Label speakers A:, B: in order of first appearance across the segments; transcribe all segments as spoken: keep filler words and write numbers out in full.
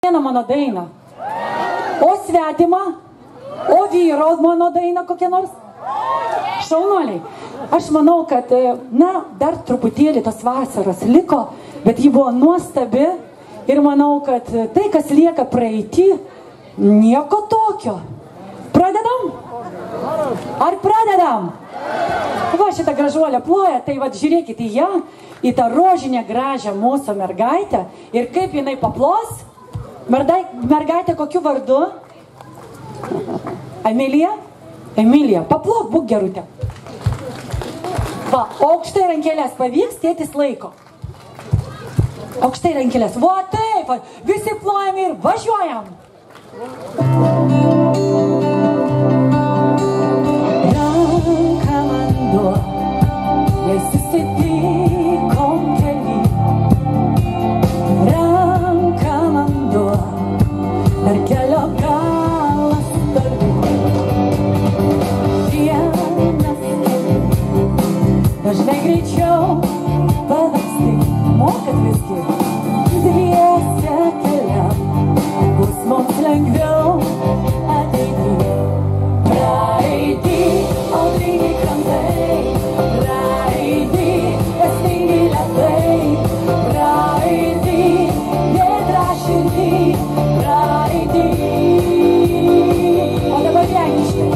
A: vieną mano dainą. O svetimą, o vyro mano dainą kokią nors. Šaunuoliai, aš manau, kad, na, dar truputėlį tos vasaros liko, bet ji buvo nuostabi ir manau, kad tai, kas lieka praeitį, nieko tokio. Pradedam? Ar pradedam? Va, šitą gražuolę ploja, tai va, žiūrėkite į ją, į tą rožinę gražią mūsų mergaitę ir kaip jinai paplos. Mergaitė kokiu vardu? Emilija? Emilija, paplok, būk gerutė. Va, aukštai rankelės pavyks, tėtis laiko. Aukštai rankelės. Va, taip, visi plojam ir važiuojam. Ranką man duok, jei susitikom kely. Ranką man duok, dar kelio galas toli. Vienas keli, dažnai greičiau pavaksti, mokat visgi. Dviese keliam, bus mums lengviau ateity. Praeity, audringi krantai, praeity, esmingi ledai, praeity, giedra širdį, praeity. O dabar lenkiškai.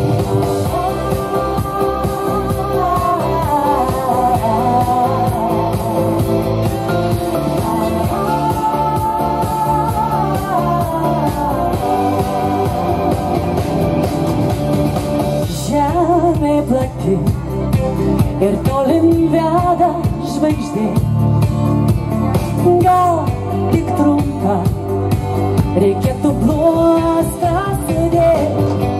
A: Žemė plati ir tolin veda žvaigždė. Gal tik trumpa, reikėtų bluostą sudėti.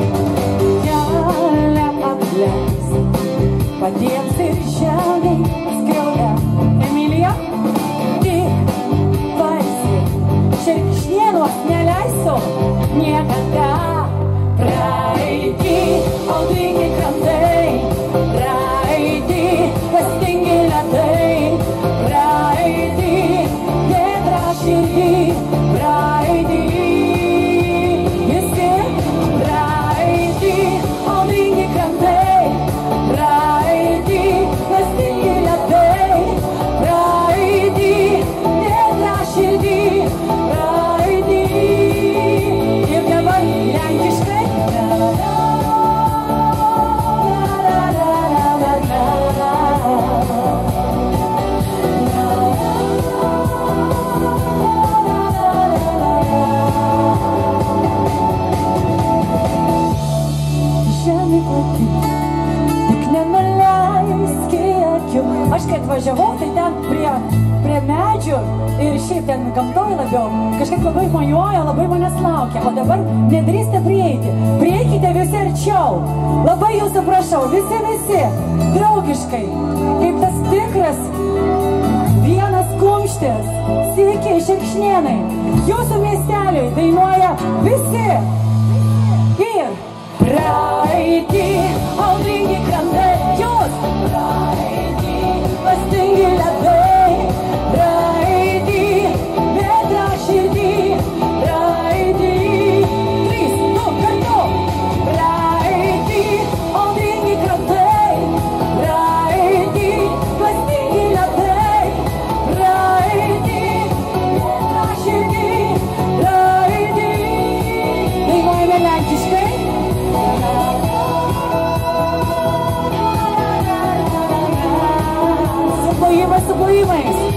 A: Kelią apleist, patiems ir žemei skriauda. Emilija, tik pailsėk, šerkšnienos neleisiu niekada. Praeity, audringi krantai, praeity, esmingi ledai, praeity, giedra širdį, praeity. Visi, praeity, audringi krantai, praeity, esmingi ledai, praeity, giedra širdį, praeity. Ir dabar lenkiškai. Žemė plati, tik nenuleisk akių. Aš kai atvažiavau, tai ten prie, prie medžių ir šiaip ten gamtoj labiau, kažkaip labai mojuoja, labai manęs laukia. O dabar nedrįste prieiti. Prieikite visi arčiau. Labai jūsų prašau, visi, visi, draugiškai, kaip tas tikras vienas kumštis. Sveiki, šerkšnėnai. Jūsų miesteliui dainuoja visi. Ir praeity, audringi krantai, jūs. Praeity, esmingi ledai, praeity, giedra širdį, praeity. Trys, du, kartu. Praeity, audringi krantai, praeity, esmingi ledai, praeity, giedra širdį, praeity. Dainuojame lenkiškai. Su plojimais, su plojimais.